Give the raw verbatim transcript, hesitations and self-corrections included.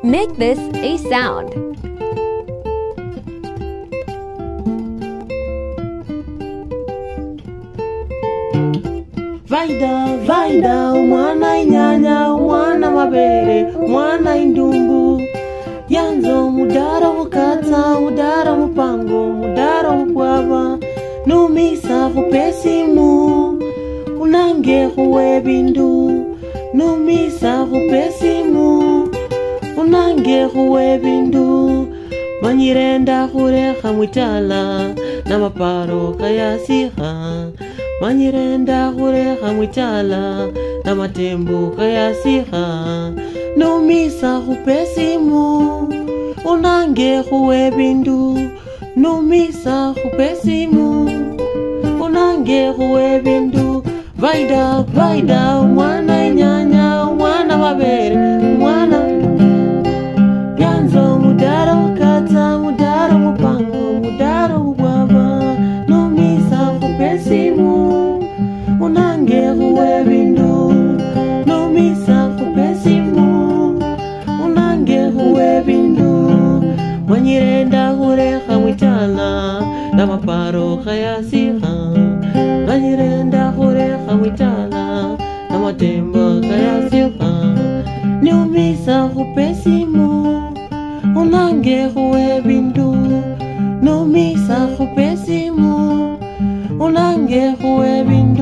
Make this a sound. Vaida, vaida, umwana inyanya, umwana mabere, umwana indumbu. Yanzo mudara mukata, mudara mupango, mudara mupwaba. Numisa kupesimu, unange huwe bindu. Numisa kupesimu, unange huwe bindu. Manyirenda hureha mwitala, na maparo kayasiha. Manyirenda hureha mwitala, na matembo kayasiha. Numisa kupesimu, unange huwe bindu. Numisa kupesimu, unange huwe bindu. Vaida, vaida, umwana inyanya, umwana mabere, umwana yanzo mudara ukata, mudara mupango, mudara ubwaba. Numisa kupesimu, unange huwe bindu. Numisa kupesimu, unange huwe bindu. Manyirenda hureha mwitala, na maparo kayasiha. Manyirenda hureha mwitala, na matembo kayasiha. Numisa kupesimu, unange huwe bindu. Numisa kupesimu, unange huwe bindu.